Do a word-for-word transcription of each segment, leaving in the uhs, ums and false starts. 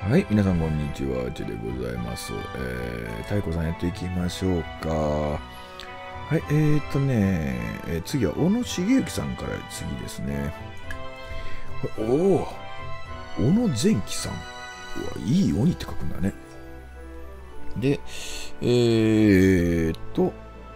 はい、皆さんこんにちは、ちでございます。えー、太鼓さんやっていきましょうか。はい、えーとね、えー、次は小野茂之さんから次ですね。おお、小野前喜さん。うわ、いい鬼って書くんだね。で、えーと、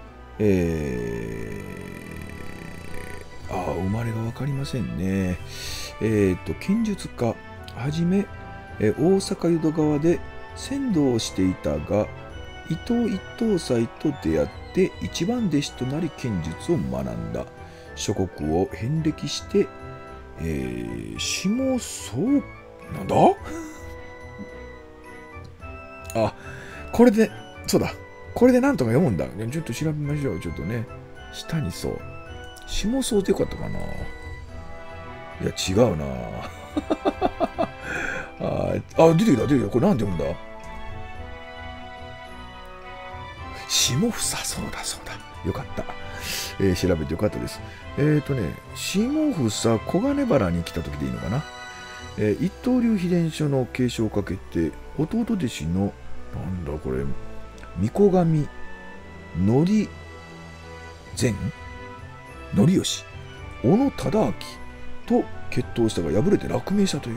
えー、あー、生まれがわかりませんね。えーと、剣術家、はじめ、え大阪淀川で船頭をしていたが、伊藤一等斎と出会って一番弟子となり剣術を学んだ。諸国を遍歴して、えー、下総、なんだあ、これで、そうだ。これでなんとか読むんだ。ね、ちょっと調べましょう。ちょっとね。下にそう。下総ってよかったかな。いや、違うな。ああ、出てきた、出てきた。これなんて読むんだ。下房、そうだそうだ。よかった。えー、調べてよかったです。えっ、ー、とね、下房小金原に来た時でいいのかな。えー、一刀流秘伝書の継承をかけて、弟弟子の、なんだこれ、御子神、のり善のりよし、小野忠明と決闘したが敗れて落命したという。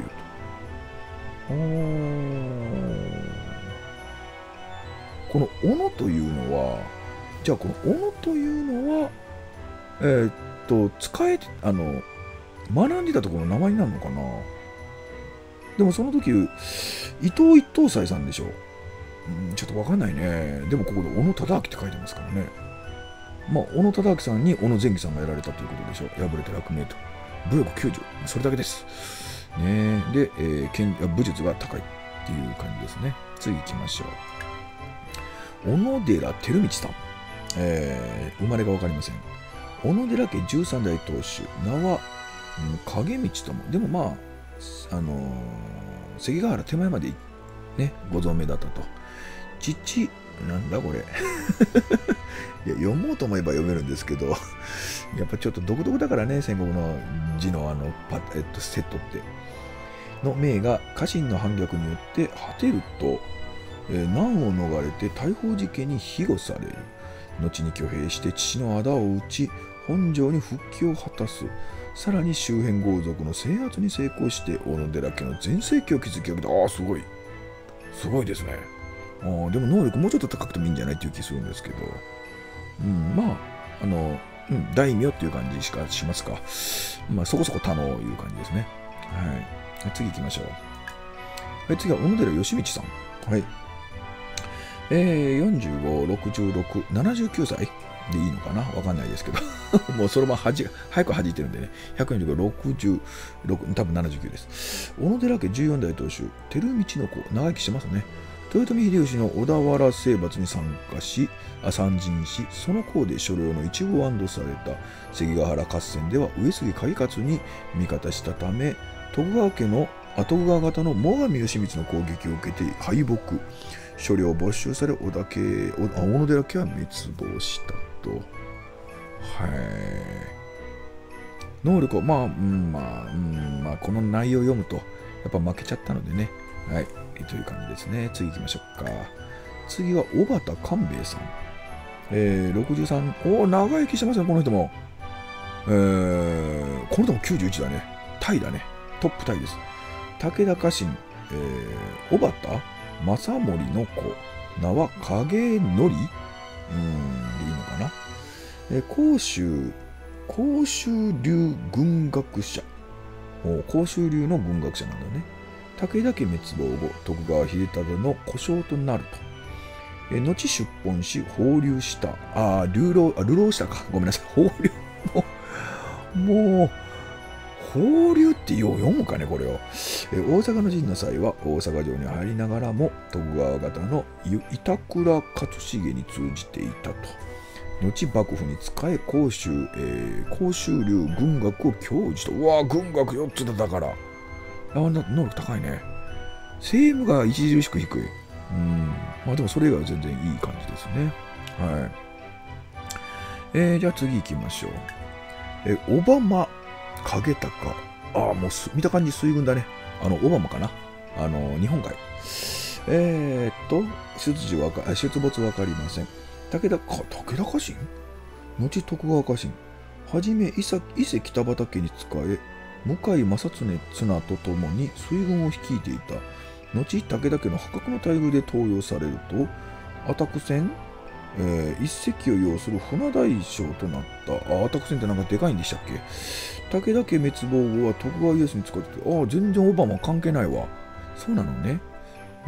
この小野というのは、じゃあこの小野というのは、えー、っと、使えて、あの、学んでたところの名前になるのかな。でもその時、伊藤一等斎さんでしょ。うん、ちょっとわかんないね。でもここで小野忠明って書いてますからね。まあ、小野忠明さんに小野前喜さんがやられたということでしょう。敗れて落命と。武力きゅうじゅう。それだけです。ねで、えー、剣武術が高いっていう感じですね。次行きましょう。小野寺照道さん。えー、生まれがわかりません。小野寺家じゅうさん代当主。名は、うん、影道とも。でもまあ、あのー、関ヶ原手前までね、ご存命だったと。父、なんだこれ。いや読もうと思えば読めるんですけど、やっぱちょっと独特だからね、戦国の字のあのパ、えっと、セットって。の命が家臣の反逆によって果てると、えー、難を逃れて大宝寺家に庇護される。後に挙兵して父の仇を討ち、本城に復帰を果たす。さらに周辺豪族の制圧に成功して小野寺家の全盛期を築き上げた。ああ、すごい。すごいですね。あでも能力もうちょっと高くてもいいんじゃないっていう気するんですけど。うん、まあ、あの、うん、大名っていう感じしかしますか。まあ、そこそこ他のいう感じですね。はい。次行きましょう。はい、次は小野寺義道さん。はい。えー、よんじゅうご、ろくじゅうろく、ななじゅうきゅうさいでいいのかなわかんないですけど。もうそのままはじ早く弾いてるんでね。ひゃくよんじゅうご、ろくじゅうろく、多分ななじゅうきゅうです。小野寺家じゅうよん代当主、照道の子、長生きしてますね。豊臣秀吉の小田原征伐に参加し、参陣し、その功で所領の一部を安堵された関ヶ原合戦では上杉景勝に味方したため、徳川家の徳川方の最上義光の攻撃を受けて敗北。所領を没収され、小田家、小野寺家は滅亡したと。はい。能力を、まあ、うん、まあ、うん、まあ、この内容を読むと、やっぱ負けちゃったのでね。はい。という感じですね。次行きましょうか。次は、小畑官兵衛さん。えー、ろくじゅうさん、おー、長生きしてますね、この人も。えー、この人もきゅうじゅういちだね。タイだね。トップタイです。武田家臣、えー、小畑正盛の子。名は影則。うーん、でいいのかな。えー、甲州、甲州流軍学者。甲州流の軍学者なんだね。武田家滅亡後、徳川秀忠の故障となると。え後出奔し、放流した。あ、流浪、あ、流浪したか。ごめんなさい。放流。もう、もう、放流ってよう読むかね、これを。え大阪の陣の際は、大阪城に入りながらも、徳川方の板倉勝重に通じていたと。後幕府に仕え、甲州、えー、甲州流軍学を教授と。うわぁ、軍学よっつだだから。あ、能力高いね。政務が著しく低い。うん。まあでもそれ以外は全然いい感じですね。はい。えー、じゃあ次行きましょう。え、小浜景隆。ああ、もう見た感じ水軍だね。あの、オバマかな。 あの日本海。えー、っと出自わか出没わかりません。武田か武田家臣、後徳川家臣、はじめ伊勢伊勢北畠家に仕え、向井正常綱と共に水軍を率いていた。後武田家の破格の待遇で登用されると、アタク船、えー、一隻を要する船大将となった。あ、アタク船ってなんかでかいんでしたっけ。武田家滅亡後は徳川家康に使ってて、ああ、全然オバマ関係ないわ。そうなのね。うん。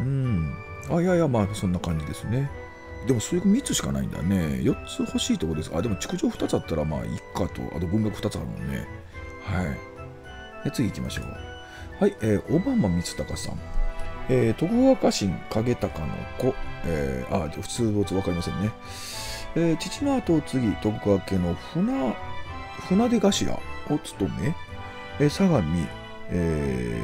あ、いやいや、まあ、そんな感じですね。でも、水軍みっつしかないんだね。よっつ欲しいところです。あ、でも、築城ふたつあったら、まあ、いっかと。あと、軍学ふたつあるもんね。はい。で、次行きましょう。はい、えー、小浜光隆さん。えー、徳川家臣景隆の子、えー、あ、普通没わかりませんね。えー、父の後を継ぎ、徳川家の船、船出頭を務め、えー、相模、え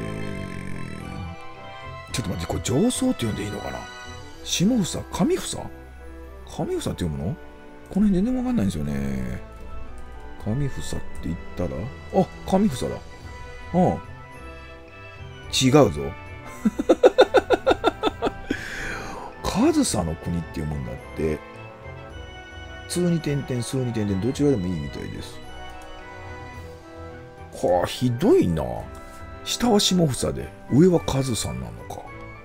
ー、ちょっと待って、これ上層って呼んでいいのかな。下房、上房上房って読むの？この辺全然わかんないんですよね。上房って言ったら、あ、上房だ。うん。違うぞ。上総の国っていうもんだって、通に点々、数に点々、どちらでもいいみたいです。はあ、ひどいな。下は下房で、上は上総なのか。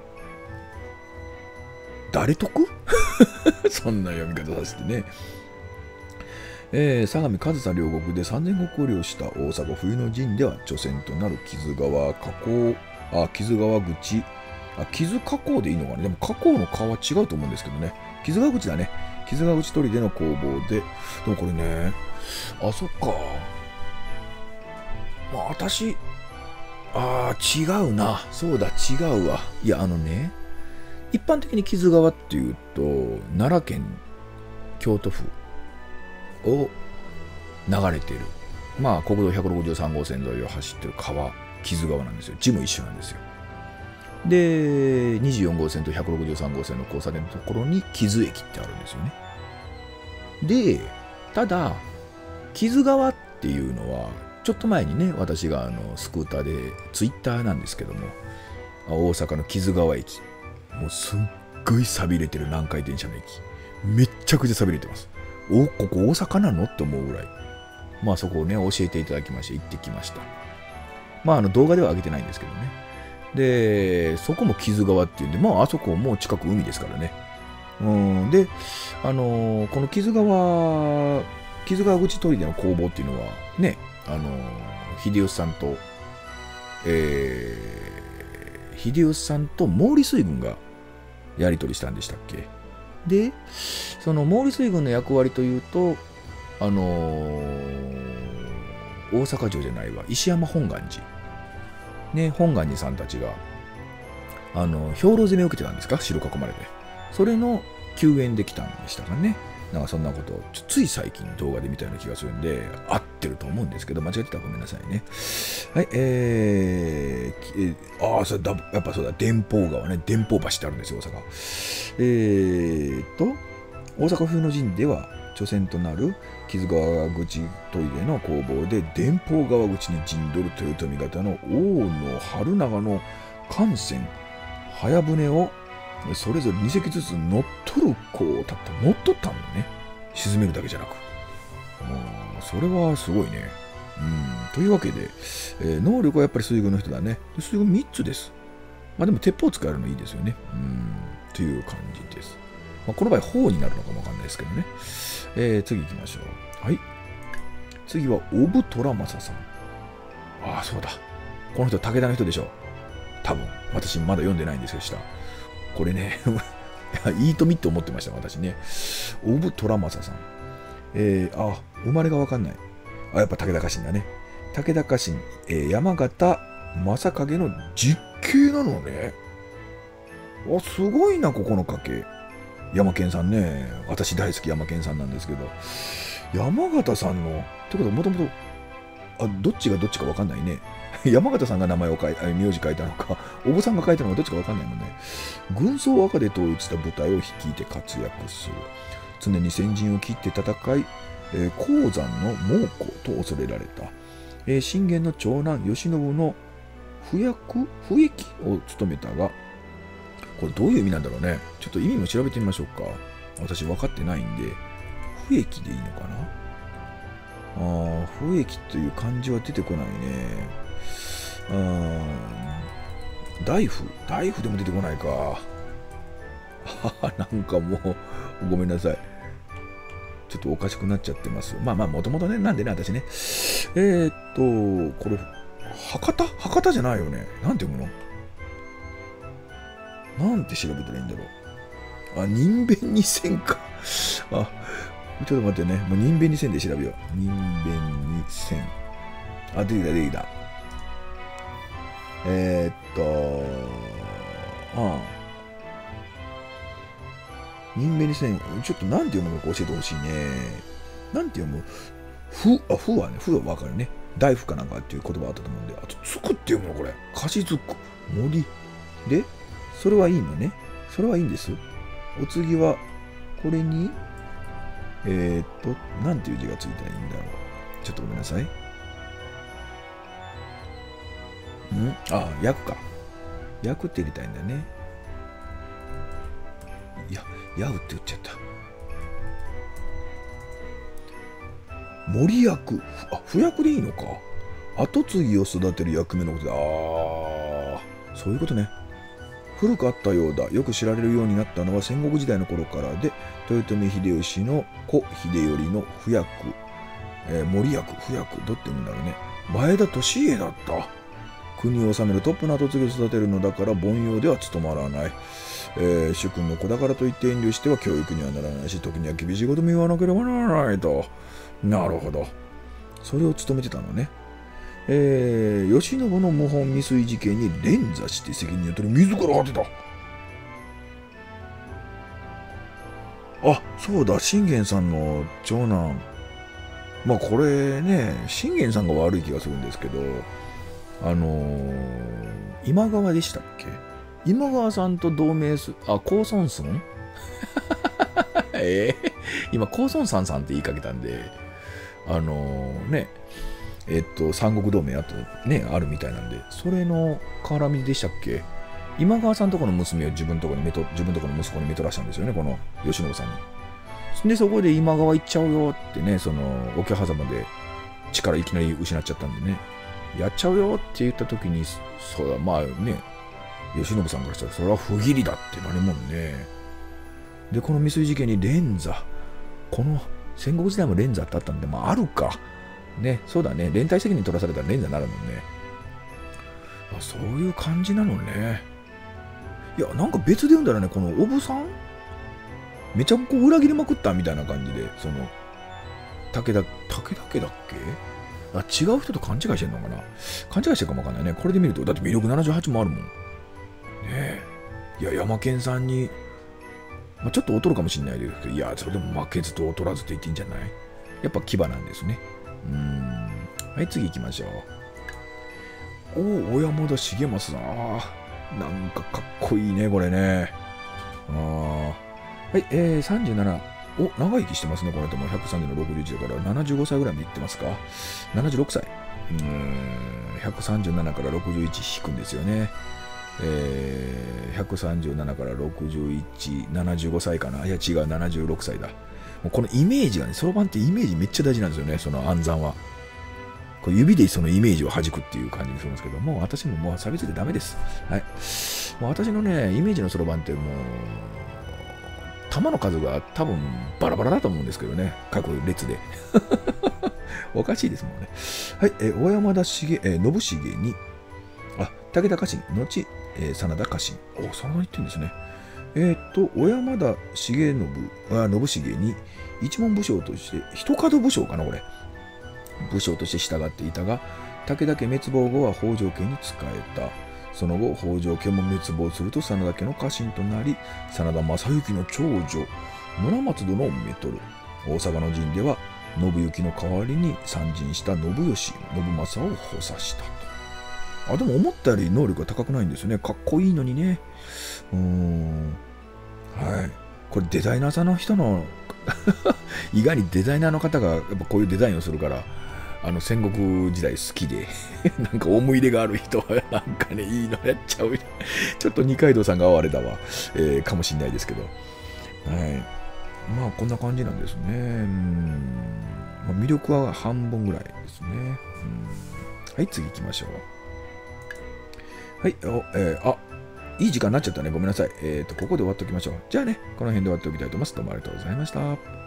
誰得そんな読み方させてね。えー、相模上総両国で三千石を領した大阪冬の陣では除染となる木津川河口、あ、木津川口、あ、木津河口でいいのかな。でも河口の川は違うと思うんですけどね。木津川口だね。木津川口砦の攻防で。でもこれね、あ、そっか。まあ私、あー違うな。そうだ、違うわ。いや、あのね、一般的に木津川っていうと、奈良県、京都府を流れている。まあ、国道ひゃくろくじゅうさん号線沿いを走ってる川、木津川なんですよ。字も一緒なんですよ。で、にじゅうよん号線とひゃくろくじゅうさん号線の交差点のところに木津駅ってあるんですよね。で、ただ、木津川っていうのは、ちょっと前にね、私があのスクーターで、ツイッターなんですけども、大阪の木津川駅、もうすっごい錆びれてる南海電車の駅。めっちゃくちゃ錆びれてます。お、ここ大阪なのって思うぐらい。まあそこをね、教えていただきまして、行ってきました。まああの動画では上げてないんですけどね。で、そこも木津川っていうんで、まああそこも近く海ですからね。うん、で、あのー、この木津川、木津川口砦の攻防っていうのは、ね、あのー、秀吉さんと、えー、秀吉さんと毛利水軍がやり取りしたんでしたっけ。で、その毛利水軍の役割というと、あのー、大阪城じゃないわ、石山本願寺。ね、本願寺さんたちが、あの、兵糧攻めを受けてたんですか、城囲まれて。それの救援できたんでしたかね。なんかそんなことをつい最近動画で見たような気がするんで、合ってると思うんですけど、間違ってたらごめんなさいね。はい、えー、えああ、それだ、やっぱそうだ、電報川ね、電報橋ってあるんですよ、大阪。えーと、大阪冬の陣では、初戦となる木津川口砦の攻防で、電報川口に陣取る豊臣方の大野春長の艦船、早船をそれぞれに隻ずつ乗っ取る子をたった乗っ取ったんだね。沈めるだけじゃなく。それはすごいね。うん、というわけで、えー、能力はやっぱり水軍の人だね。で水軍みっつです。まあでも鉄砲使えるのいいですよね。うん、という感じです。まあ、この場合、砲になるのかもわかんないですけどね。えー、次行きましょう。はい。次は、小武虎正さん。ああ、そうだ。この人、武田の人でしょ。多分。私、まだ読んでないんですけど、下。これね、いいとみって思ってました、私ね。小武虎正さん。えー、あ、生まれがわかんない。あ、やっぱ武田家臣だね。武田家臣、えー、山形正景の実兄なのね。あ、すごいな、ここの家系。山健さんね。私大好き山健さんなんですけど。山形さんの、ってことはもともと、あ、どっちがどっちかわかんないね。山形さんが名前を書いた、名字書いたのか、お坊さんが書いたのかどっちかわかんないもんね。軍曹赤で統一した部隊を率いて活躍する。常に先陣を切って戦い、えー、鉱山の猛虎と恐れられた。えー、信玄の長男、慶喜の不役不役を務めたが、これどういう意味なんだろうね。ちょっと意味も調べてみましょうか。私分かってないんで、不役でいいのかな。あー、不役という漢字は出てこないね。あー、大夫大夫でも出てこないか。なんかもう、ごめんなさい。ちょっとおかしくなっちゃってます。まあまあ、もともとね、なんでね、私ね。えー、っと、これ、博多博多じゃないよね。なんて読むの？なんて調べたらいいんだろう。あ、人弁にせんか。あ、ちょっと待ってね。もう人弁にせんで調べよう。人弁にせん。あ、出てきた、出てきた。えー、っと、ああ。人弁にせん。ちょっとなんて読むのか教えてほしいね。なんて読む？ふ、あ、ふはね、ふはわかるね。大夫かなんかっていう言葉あったと思うんで。あと、つくって読むのこれ。かしつく。森。で、それはいいのね。それはいいんです。お次は、これに、えー、っと、なんていう字がついたらいいんだろう。ちょっとごめんなさい。んあ、役か。役って入れたいんだね。いや、やうって言っちゃった。森役。あ、不役でいいのか。後継ぎを育てる役目のことで。ああ、そういうことね。古くあったようだ。よく知られるようになったのは戦国時代の頃からで、豊臣秀吉の子秀頼の不役、えー、森役、不役、どうって言うんだろうね。前田利家だった。国を治めるトップの後継ぎを育てるのだから凡庸では務まらない。えー、主君の子だからといって遠慮しては教育にはならないし、時には厳しいことも言わなければならないと。なるほど。それを務めてたのね。えー、慶喜の謀反未遂事件に連座して責任を取り自ら当てた。あ、そうだ、信玄さんの長男。まあこれね、信玄さんが悪い気がするんですけど、あのー、今川でしたっけ？今川さんと同盟す、あ、高孫さんえー、今、高孫さんさんって言いかけたんで、あのー、ね、えっと、三国同盟あとね、あるみたいなんで、それの絡みでしたっけ？今川さんとこの娘を自分とこにめと、自分とこの息子にめとらしたんですよね、この慶喜さんに。で、そこで今川行っちゃうよってね、その、桶狭間で力いきなり失っちゃったんでね、やっちゃうよって言った時に、そうだ、まあね、慶喜さんからしたら、それは不義理だってなるもんね。で、この未遂事件に連座。この戦国時代も連座ってあったんで、まああるか。ね、そうだね。連帯責任取らされたら連座になるもんね。あ、そういう感じなのね。いや、なんか別で読んだらね、このおぶさんめちゃこう裏切りまくったみたいな感じで、その、武田、武田家だっけ？あ、違う人と勘違いしてんのかな？勘違いしてるかもわかんないね。これで見ると、だって魅力ななじゅうはちもあるもん。ねえ。いや、ヤマケンさんに、まあ、ちょっと劣るかもしれないですけど、いや、それでも負けずと劣らずと言っていいんじゃない？やっぱ牙なんですね。うーん。はい、次行きましょう。おお、小山田重政だ。なんかかっこいいね、これね。あはい、えー、さんじゅうなな。お、長生きしてますね、この人も。ひゃくさんじゅうのろくじゅういちだから、ななじゅうごさいぐらいまでいってますか？ ななじゅうろく 歳。うーん、ひゃくさんじゅうななからろくじゅういち引くんですよね。えー、ひゃくさんじゅうななからろくじゅういち、ななじゅうごさいかな。いや違う、ななじゅうろくさいだ。もうこのイメージがね、そろばんってイメージめっちゃ大事なんですよね、その暗算は。こう指でそのイメージを弾くっていう感じにするんですけども、私ももう差別でダメです。はい。もう私のね、イメージのそろばんってもう、弾の数が多分バラバラだと思うんですけどね、各列で。おかしいですもんね。はい、えー、小山田重、えー、信繁に、あ、武田家臣、後、えー、真田家臣。お、真田言ってるんですね。えー、っと、小山田重信、あ、信繁に、一門武将として、一門武将かな、これ。武将として従っていたが、武田家滅亡後は北条家に仕えた。その後、北条家も滅亡すると真田家の家臣となり、真田昌幸の長女、村松殿をめとる。大阪の陣では、信行の代わりに参陣した信義、信正を補佐したと。あ、でも思ったより能力が高くないんですよね。かっこいいのにね。うーん。はい。これデザイナーさんの人の、意外にデザイナーの方がやっぱこういうデザインをするから、 あの戦国時代好きで、なんか思い入れがある人は、なんかね、いいのやっちゃう。ちょっと二階堂さんが哀れだわ、えー、かもしんないですけど。はい。まあ、こんな感じなんですね。うん、まあ、魅力は半分ぐらいですね。うん、はい、次行きましょう。はい、おえー、あ、いい時間になっちゃったね。ごめんなさい。えっと、ここで終わっておきましょう。じゃあね、この辺で終わっておきたいと思います。どうもありがとうございました。